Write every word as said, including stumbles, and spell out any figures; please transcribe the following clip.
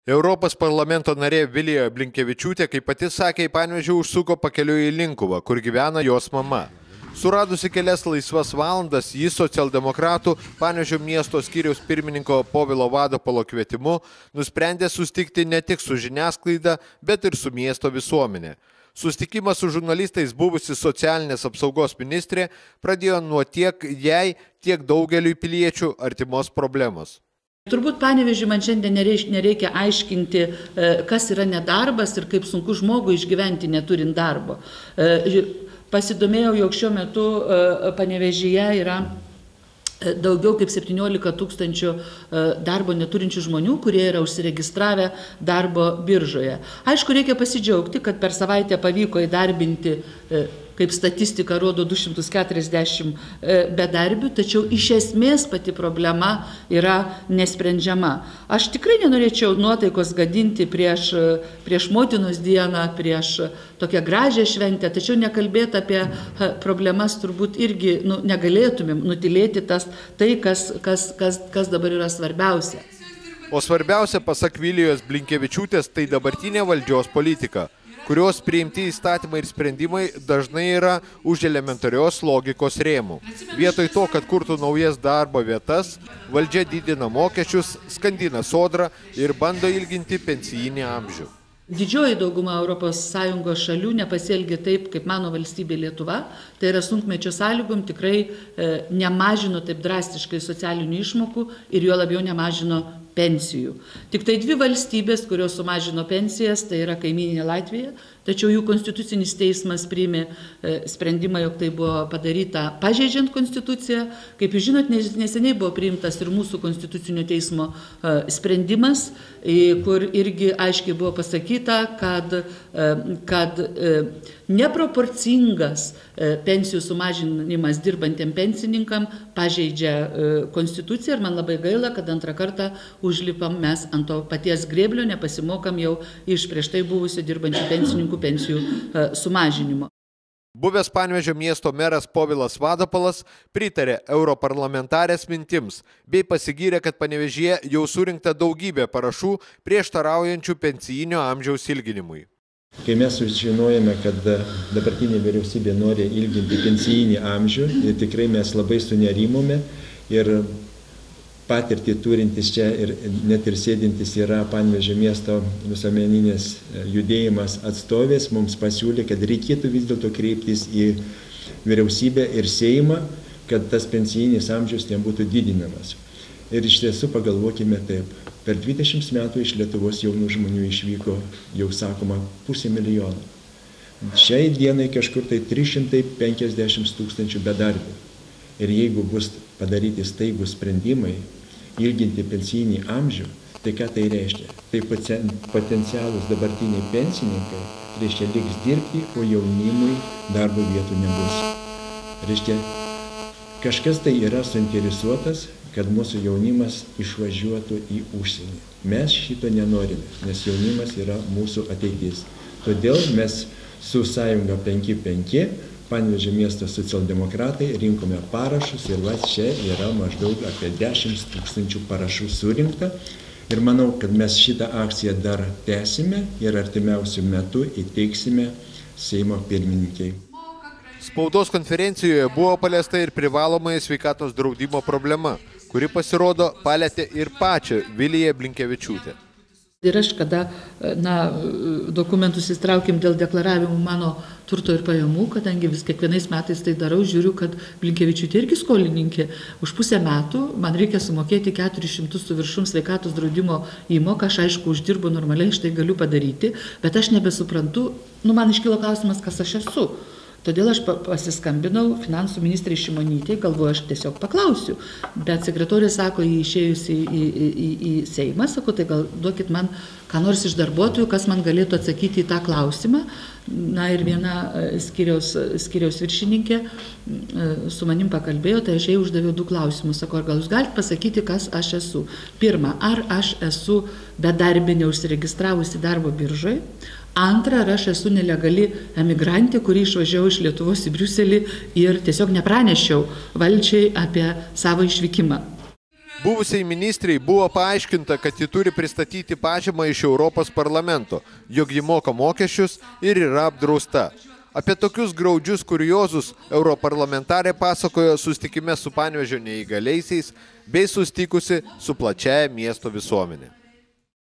Europos parlamento narė Vilija Blinkevičiūtė, kaip pati sakė, į Panevėžį užsuko pakeliui į Linkuvą, kur gyvena jos mama. Suradusi kelias laisvas valandas, jis socialdemokratų Panevėžio miesto skyriaus pirmininko Povilo Vadopolo kvietimu nusprendė susitikti ne tik su žiniasklaida, bet ir su miesto visuomenė. Susitikimas su žurnalistais buvusi socialinės apsaugos ministrė pradėjo nuo tiek jai, tiek daugeliui piliečių artimos problemos. Turbūt Panevėžiui man šiandien nereikia aiškinti, kas yra nedarbas ir kaip sunku žmogui išgyventi neturint darbo. Pasidomėjau, jog šiuo metu Panevėžyje yra daugiau kaip septyniolika tūkstančių darbo neturinčių žmonių, kurie yra užsiregistravę darbo biržoje. Aišku, reikia pasidžiaugti, kad per savaitę pavyko įdarbinti, kaip statistika rodo, du šimtus keturiasdešimt bedarbių, tačiau iš esmės pati problema yra nesprendžiama. Aš tikrai nenorėčiau nuotaikos gadinti prieš, prieš motinos dieną, prieš tokią gražią šventę, tačiau nekalbėti apie problemas turbūt irgi nu, negalėtumėm nutilėti tas, tai, kas, kas, kas, kas dabar yra svarbiausia. O svarbiausia, pasak Vilijos Blinkevičiūtės, tai dabartinė valdžios politika, kurios priimti įstatymai ir sprendimai dažnai yra už elementarios logikos rėmų. Vietoj to, kad kurtų naujas darbo vietas, valdžia didina mokesčius, skandina sodrą ir bando ilginti pensijinį amžių. Didžioji dauguma Europos Sąjungos šalių nepasielgia taip, kaip mano valstybė Lietuva, tai yra sunkmečio sąlygom tikrai e, nemažino taip drastiškai socialinių išmokų ir juo labiau nemažino pensijų. Tik tai dvi valstybės, kurios sumažino pensijas, tai yra kaimyninė Latvija, tačiau jų konstitucinis teismas priėmė sprendimą, jog tai buvo padaryta pažeidžiant konstituciją. Kaip jūs žinot, neseniai buvo priimtas ir mūsų konstitucinio teismo sprendimas, kur irgi aiškiai buvo pasakyta, kad, kad neproporcingas pensijų sumažinimas dirbantiem pensininkam pažeidžia konstituciją ir man labai gaila, kad antrą kartą užlipam mes ant to paties grėblio, nepasimokam jau iš prieš tai buvusio dirbančių pensininkų pensijų sumažinimo. Buvęs Panevėžio miesto meras Povilas Vadopolas pritarė europarlamentarės mintims bei pasigyrė, kad Panevėžyje jau surinkta daugybė parašų prieštaraujančių pensijinio amžiaus ilginimui. Kai mes sužinojame, kad dabartinė vyriausybė nori ilginti pensijinį amžių, tikrai mes labai sunerimome ir patirtį turintis čia ir net ir sėdintis yra Panevėžio miesto visuomeninės judėjimas atstovės, mums pasiūlė, kad reikėtų vis dėlto kreiptis į vyriausybę ir Seimą, kad tas pensijinis amžius nebūtų didinamas. Ir iš tiesų pagalvokime taip, per dvidešimt metų iš Lietuvos jaunų žmonių išvyko, jau sakoma, pusė milijono. Šiai dienai kažkur tai trys šimtai penkiasdešimt tūkstančių bedarbių. Ir jeigu bus padaryti staigūs sprendimai, ilginti pensijinį amžių, tai ką tai reiškia? Tai potencialūs dabartiniai pensininkai, reiškia, liks dirbti, o jaunimui darbo vietų nebus. Reiškia, kažkas tai yra suinteresuotas, kad mūsų jaunimas išvažiuotų į užsienį. Mes šito nenorime, nes jaunimas yra mūsų ateitis. Todėl mes su sąjunga penki penki Panevėžio miesto socialdemokratai rinkome parašus ir va čia yra maždaug apie dešimt tūkstančių parašų surinkta. Ir manau, kad mes šitą akciją dar tęsime ir artimiausių metų įteiksime Seimo pirmininkiai. Spaudos konferencijoje buvo paliesta ir privalomai sveikatos draudimo problema, kuri pasirodo palietė ir pačią Viliją Blinkevičiūtę. Ir aš, kada na, dokumentus įstraukim dėl deklaravimų mano turto ir pajamų, kadangi vis kiekvienais metais tai darau, žiūriu, kad Blinkevičiūtė irgi skolininkė. Už pusę metų man reikia sumokėti keturis šimtus su viršum sveikatos draudimo įmoką, aš aišku uždirbu normaliai, štai galiu padaryti, bet aš nebesuprantu, nu man iškilo klausimas, kas aš esu. Todėl aš pasiskambinau finansų ministrai Šimonytei, galvoju, aš tiesiog paklausiu. Bet sekretorė sako, jį išėjusi į, į, į, į Seimą, sako, tai gal duokit man ką nors iš darbuotojų, kas man galėtų atsakyti į tą klausimą. Na ir viena skyriaus, skyriaus viršininkė su manim pakalbėjo, tai aš jai uždaviau du klausimus. Sako, ar gal jūs galite pasakyti, kas aš esu? Pirma, ar aš esu bedarbė neužsiregistravusi darbo biržoje? Antra, ar aš esu nelegali emigrantė, kuri išvažiavo iš Lietuvos į Briuselį ir tiesiog nepranešiau valdžiai apie savo išvykimą. Buvusiai ministrei buvo paaiškinta, kad ji turi pristatyti pažymą iš Europos parlamento, jog ji moka mokesčius ir yra apdrausta. Apie tokius graudžius kuriozus europarlamentarė pasakojo susitikime su Panevėžio neįgaliaisiais bei susitikusi su plačiaja miesto visuomenė.